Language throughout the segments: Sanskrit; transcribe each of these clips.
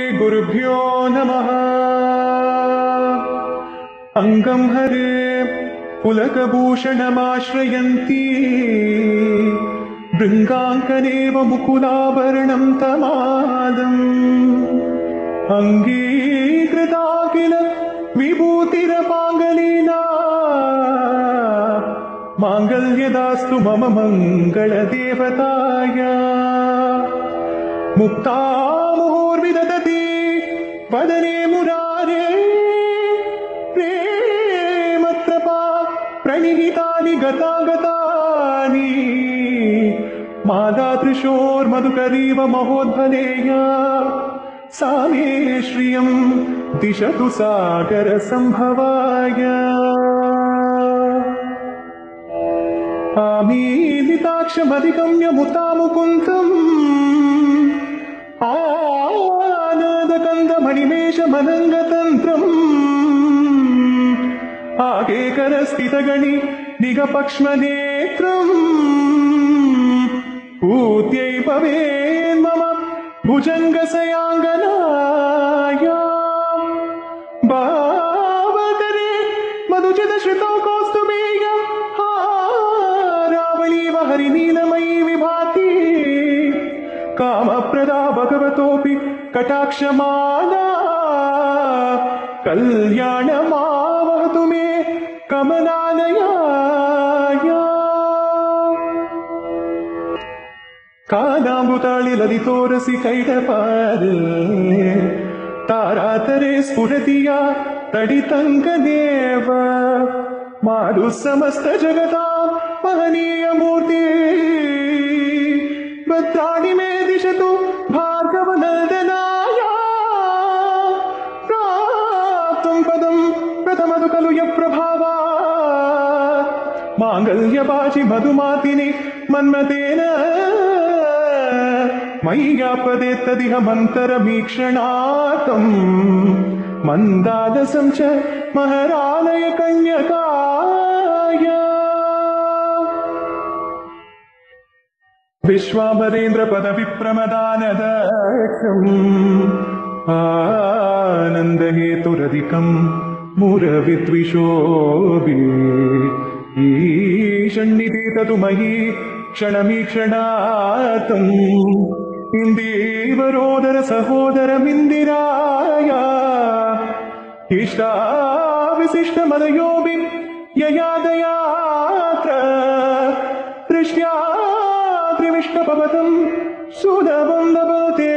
गुरुभ्यो नमः। अंगं हरे पुलकभूषणमाश्रयन्ती भृङ्गाङ्कनेव मुकुलाभरणं तमालम् अङ्गीकृता किल विभूतिरपाङ्गलीना माङ्गल्यदास्तु मम मङ्गलदेवताया। मुक्ता मुहुर्विदधति वदने मुरारे प्रेमत्रपा प्रणिहितानि गतागतानि मादातृशोर्मधुकरीव महोद्भलेया सा मे श्रियं दिशतु सागरसम्भवाय। आमीलिताक्षमधिगम्य मुतामुकुन्दम् आनन्दकन्दमणिमेषमनङ्गतन्त्रम् आकेकरस्थितगणि निगपक्ष्मनेत्रम् पूत्यै भवेन्मम भुजङ्गसयाङ्गनाया भावकरे मधुचितश्रितौ कौस्तुभेयं हारावलीव हरिनीलमयी विभाति कामप्रदा भगवतोऽपि कटाक्षमाला कल्याणमावहतु मे कमलालयाया। कालामृताळि ललितोरसि कैटपारे तारातरे स्फुरति या तडितङ्कदेव मारु समस्त जगतां महनीयमूर्ति भद्राणि मे दिशतु भार्गवनन्दनाय प्राप्तुं पदं प्रथमतु खलु यप्रभावात् माङ्गल्यवाचि मधुमातिनि मन्मथेन मय्यापदेत्तदिह मन्तरमीक्षणार्थं मन्दालसं च महरालय कन्यकाय। विश्वामरेन्द्रपदविप्रमदानदक्षम् आनन्दहेतुरधिकं मुरविद्विषोऽपि ईषण्णिधीततु मयि क्षणमीक्षणार्थम् इन्दीवरोदर सहोदरमिन्दिराय इष्टाविशिष्टमदयोऽपि ययादयात्र दृष्ट्या त्रिविष्टपवतं सुलभं लभते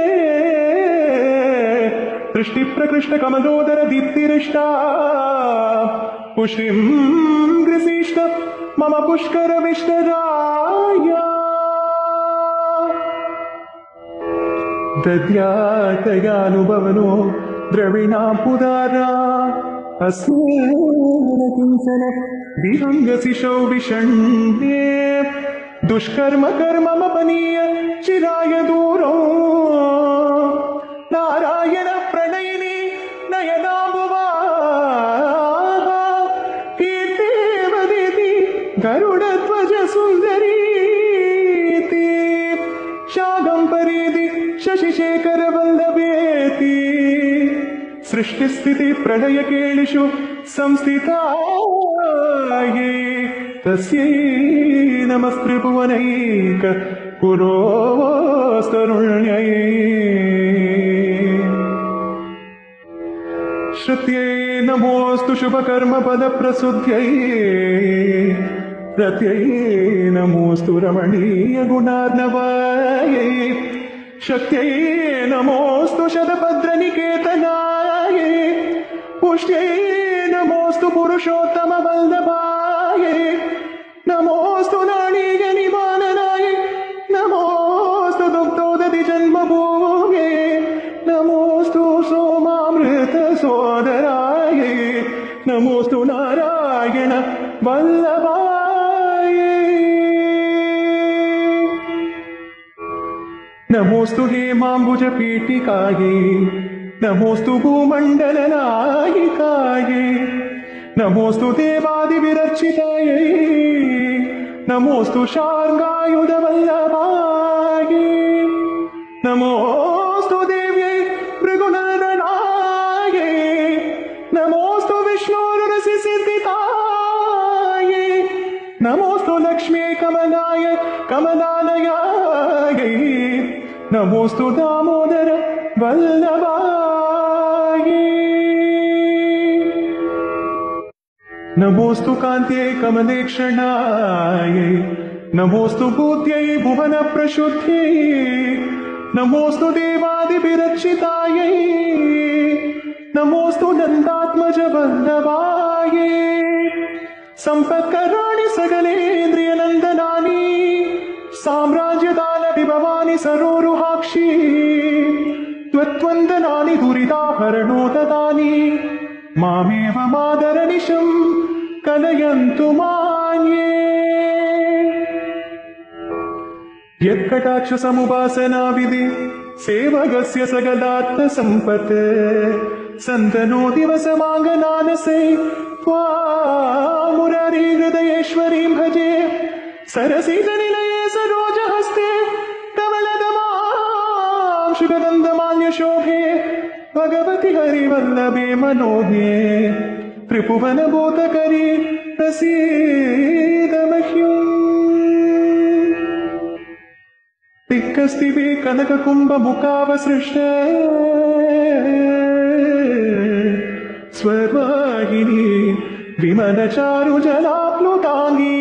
दृष्टिप्रकृष्टकमलोदर दीप्तिरिष्टा पुष्टिं ग्रसीष्ट मम पुष्करविष्टराय दद्यातयानुभवनो द्रविणां पुदारा अस्मेन किञ्चन विहङ्गसिशौ विषण्णे दुष्कर्म कर्ममपनीय चिराय दूरो नारायण प्रणयिनी नयनाम्बुवा कीर्तिवदिति गरुडध्वज सुन्दरीति शागम्परीति शशिशेखर वल्लभेति सृष्टिस्थिति प्रलयकेलिषु संस्थितायै तस्यै नमस्त्रिभुवनैक पुरोस्तरुण्यै श्रुत्यै नमोऽस्तु शुभकर्मपदप्रसुद्ध्यै रत्यै नमोऽस्तु रमणीयगुणार्णवायै शक्त्यै नमोऽस्तु शतभद्रनिकेतनायै पुष्ट्यै नमोऽस्तु पुरुषोत्तमवल्लभायै नमोऽस्तु नाणीयनिवाननाय नमोऽस्तु दुग्धोदधि जन्मभूम्यै नमोऽस्तु सोमामृतसोदराय नमोऽस्तु नारायण वल्लभाय नमोऽस्तु हेमाम्बुजपीठिकायै नमोऽस्तु भूमण्डलनायिकायै नमोऽस्तु देवादिविरर्चितायै नमोऽस्तु शार्ङ्गायुधवल्लभायै नमोऽस्तु देव्यै नमोस्तु लक्ष्मी कमलाय कमलालयायै नमोस्तु दामोदर वल्लभाय नमोस्तु कान्त्यै कमलेक्षणाय नमोस्तु बुद्ध्यै भुवन प्रशुद्ध्यै नमोस्तु देवादिभिरक्षितायै नमोस्तु नन्दात्मज वल्लभाय सम्पत्कराणि सकलेन्द्रियनन्दनानि साम्राज्यदान विभवानि सरोरुहाक्षी त्वत्वन्दनानि दुरिताहरणोदतानि मामेव मादरनिशं कलयन्तु मान्ये यत्कटाक्षसमुपासना विधि सेवकस्य सकलात्मसम्पत् सन्तनो दिवसमाङ्गनानसे मुरारी हृदयेश्वरीं भजे सरसिजनिलये सरोजहस्ते कमलदमां शुभगन्धमाल्यशोभे भगवति हरिवल्लभे मनोज्ञे त्रिभुवनबोधकरी प्रसीद मह्यम् दिक्कस्तिवे कनककुम्भमुखावसृष्ट स्वर्वाहिनी विमलचारुजलाप्लुताङ्गी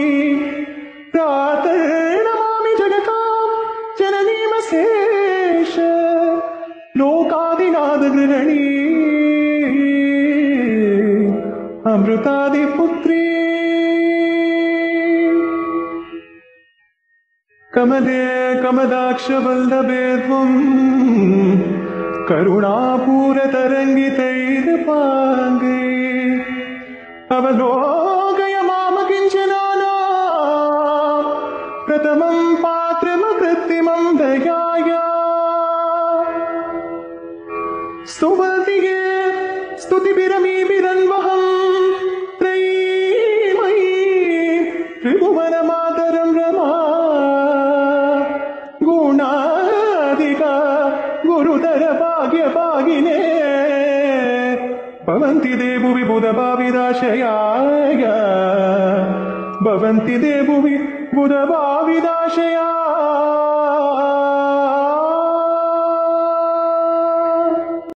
प्रातर्नमामि जगतां जननीमशेष लोकादिनादगृहिणी अमृतादिपुत्री कमले कमलाक्षवल्लभे त्वं करुणापूरतरङ्गितैर्पाङ्गै अवलोकय माम किञ्चनाना प्रथमं पात्रमकृत्रिमं दयाया स्तुवतिगे स्तुतिभिरमीभिरन्वहं त्रयीमयी त्रिभुवनमातरं रमा गुणाधिका गुरुतर भाग्यभागिने भवन्ति देवुवि बुधभाविदाशयाय भवन्ति देवुवि बुधभाविदाशया